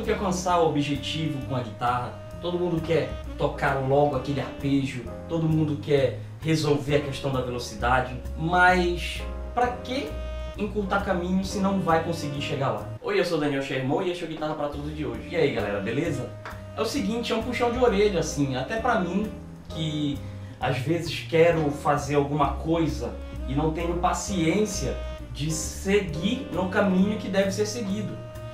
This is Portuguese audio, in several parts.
quer alcançar o objetivo com a guitarra, todo mundo quer tocar logo aquele arpejo, todo mundo quer resolver a questão da velocidade, mas para que encurtar caminho se não vai conseguir chegar lá? Oi, eu sou Daniel Sherman e este é o Guitarra para Todos de hoje. E aí galera, beleza? É o seguinte, é um puxão de orelha assim, até pra mim, que às vezes quero fazer alguma coisa e não tenho paciência de seguir no caminho que deve ser seguido.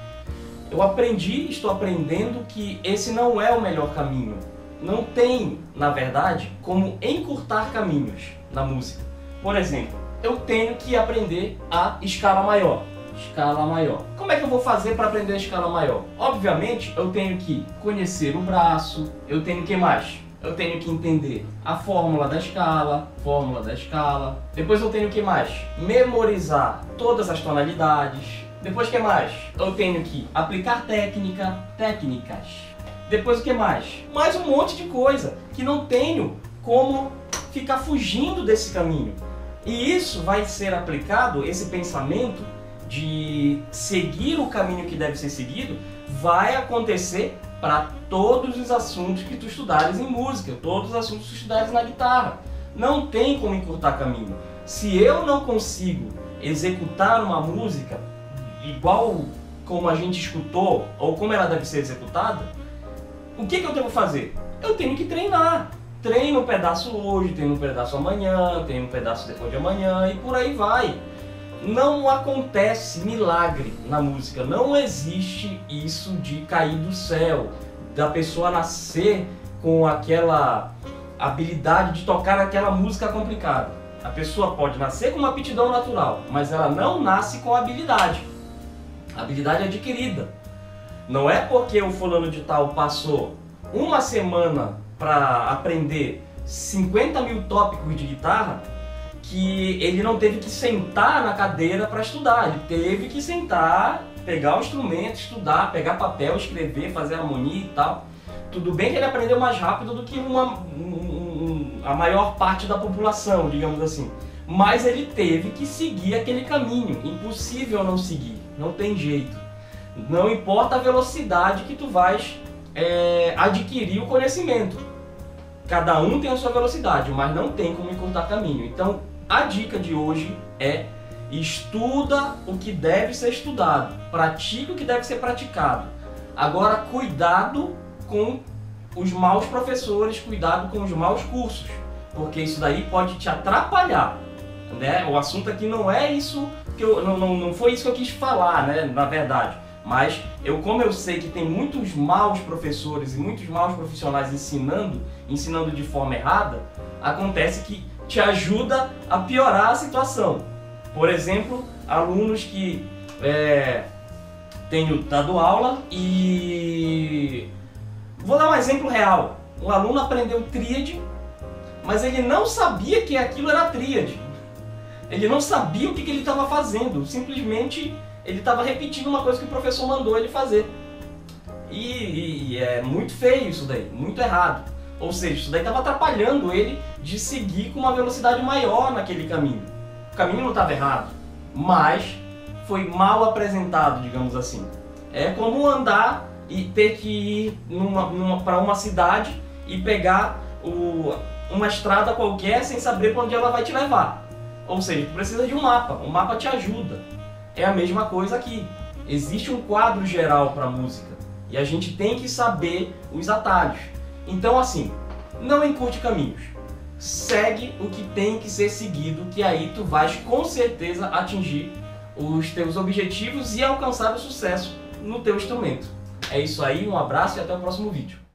Eu estou aprendendo que esse não é o melhor caminho. Não tem, na verdade, como encurtar caminhos na música. Por exemplo, eu tenho que aprender a escala maior. Escala maior. Como é que eu vou fazer para aprender a escala maior? Obviamente, eu tenho que conhecer o braço, eu tenho que mais? Eu tenho que entender a fórmula da escala, Depois eu tenho que mais? Memorizar todas as tonalidades. Depois o que mais? Eu tenho que aplicar técnicas. Depois o que mais? Mais um monte de coisa que não tenho como ficar fugindo desse caminho. E isso vai ser aplicado, esse pensamento de seguir o caminho que deve ser seguido, vai acontecer para todos os assuntos que tu estudares em música, todos os assuntos que tu estudares na guitarra. Não tem como encurtar caminho. Se eu não consigo executar uma música igual como a gente escutou, ou como ela deve ser executada, o que eu tenho que fazer? Eu tenho que treinar. Treino um pedaço hoje, treino um pedaço amanhã, treino um pedaço depois de amanhã e por aí vai. Não acontece milagre na música, não existe isso de cair do céu, da pessoa nascer com aquela habilidade de tocar aquela música complicada. A pessoa pode nascer com uma aptidão natural, mas ela não nasce com habilidade. A habilidade é adquirida. Não é porque o fulano de tal passou uma semana para aprender 50 mil tópicos de guitarra que ele não teve que sentar na cadeira para estudar. Ele teve que sentar, pegar o instrumento, estudar, pegar papel, escrever, fazer harmonia e tal. Tudo bem que ele aprendeu mais rápido do que a maior parte da população, digamos assim. Mas ele teve que seguir aquele caminho. Impossível não seguir, não tem jeito. Não importa a velocidade que tu vais adquirir o conhecimento. Cada um tem a sua velocidade, mas não tem como encurtar caminho. Então, a dica de hoje é: estuda o que deve ser estudado, pratica o que deve ser praticado. Agora, cuidado com os maus professores, cuidado com os maus cursos, porque isso daí pode te atrapalhar, né? O assunto aqui não é isso que não foi isso que eu quis falar, né? Na verdade. Mas como eu sei que tem muitos maus professores e muitos maus profissionais ensinando de forma errada, acontece que te ajuda a piorar a situação. Por exemplo, alunos que tenho dado aula e... Vou dar um exemplo real. Um aluno aprendeu tríade, mas ele não sabia que aquilo era tríade. Ele não sabia o que ele estava fazendo, simplesmente ele estava repetindo uma coisa que o professor mandou ele fazer. E é muito feio isso daí, muito errado. Ou seja, isso daí estava atrapalhando ele de seguir com uma velocidade maior naquele caminho. O caminho não estava errado, mas foi mal apresentado, digamos assim. É como andar e ter que ir para uma cidade e pegar uma estrada qualquer sem saber para onde ela vai te levar. Ou seja, tu precisa de um mapa te ajuda. É a mesma coisa aqui. Existe um quadro geral para a música e a gente tem que saber os atalhos. Então assim, não encurte caminhos. Segue o que tem que ser seguido, que aí tu vais com certeza atingir os teus objetivos e alcançar o sucesso no teu instrumento. É isso aí, um abraço e até o próximo vídeo.